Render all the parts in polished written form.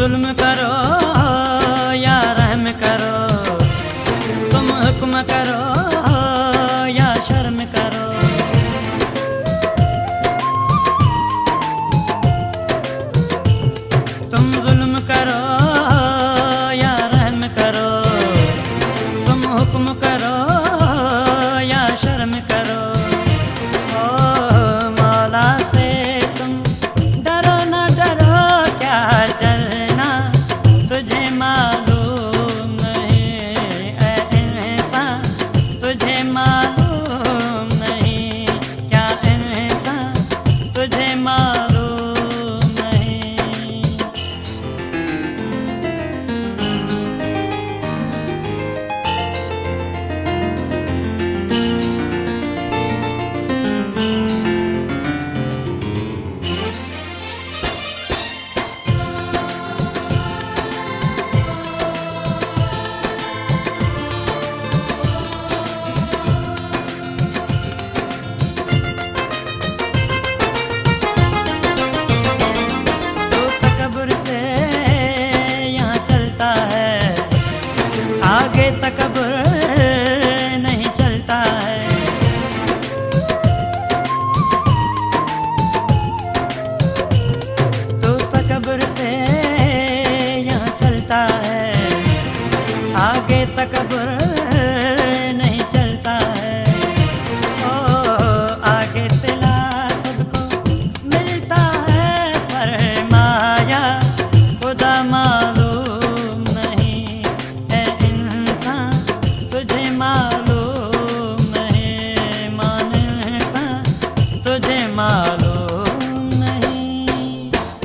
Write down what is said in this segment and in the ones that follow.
जुल्म करो या रहम करो, तुम हुक्म करो या शर्म करो। तुम जुल्म करो या रहम करो, तुम हुक्म करो या शर्म करो। ओ मौला से तुम डरो ना डरो, क्या चलना तुझे मालूम नहीं। ऐ इंसान तुझे मालूम नहीं, क्या इंसान तुझे मालूम नहीं। आगे तकब्बुर नहीं चलता है। तू तकब्बुर से यहाँ चलता है, आगे तकब्बुर नहीं चलता है। ओ आगे सिला सबको मिलता है, फरमाया खुदा मालूम नहीं। है इंसान तुझे मालूम नहीं, मान इंसान तुझे मालूम नहीं।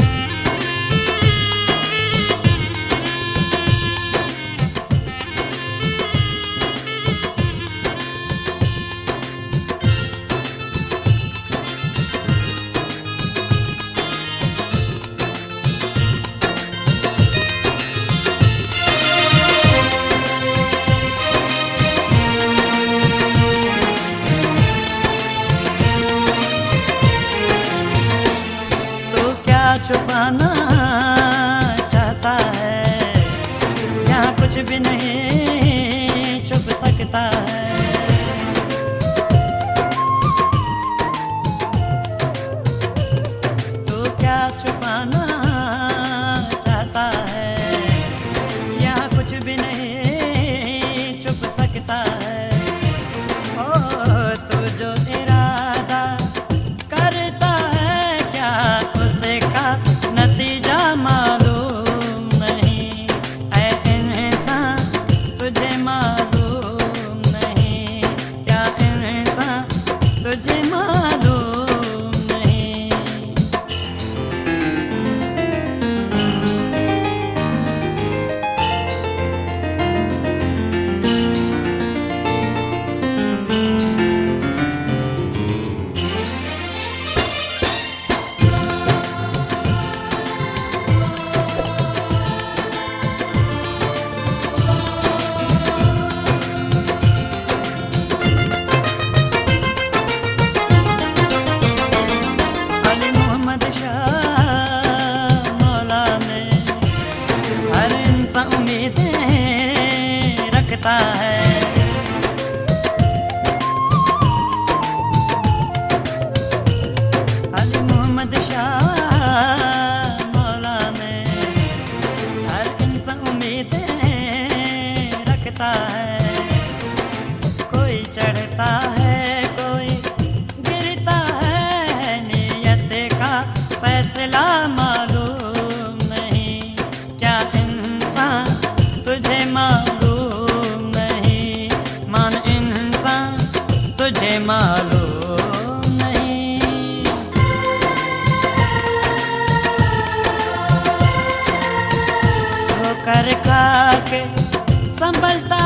छुपाना चाहता है, यहाँ कुछ भी नहीं छुप सकता है। तू क्या छुपाना चाहता है, यहाँ कुछ भी नहीं छुप सकता है। ओ तू जो इरादा करता है, क्या उसे का नतीजा मालूम नहीं। ऐ इंसान तुझे मालूम नहीं, क्या इंसान तुझे मालूम नहीं। है अली मोहम्मद शाह मौला में हर इंसान उम्मीदें रखता है। कोई चढ़ता है कोई गिरता है, नियत का फैसला मालूम नहीं। क्या इंसान तुझे मालूम नहीं, मान इंसान तुझे मालूम नहीं। ठोकर खा के संभलता